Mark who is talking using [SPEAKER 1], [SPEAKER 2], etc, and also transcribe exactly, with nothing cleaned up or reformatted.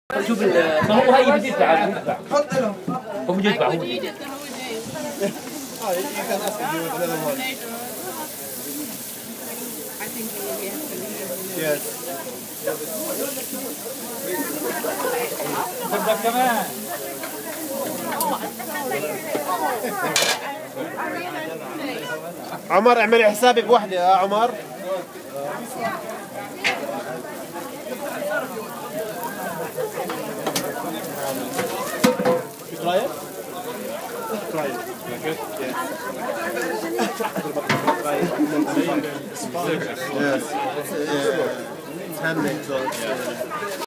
[SPEAKER 1] شوف ما هو هاي بده يدفع هو يدفع هو بده يدفع هو
[SPEAKER 2] Yes.
[SPEAKER 1] تبدأ كمان
[SPEAKER 2] عمر اعملي حسابي بوحدة يا عمر. Try it? Try it. Good? Yes. Yes. It's, uh, it's handmade, so it's, uh,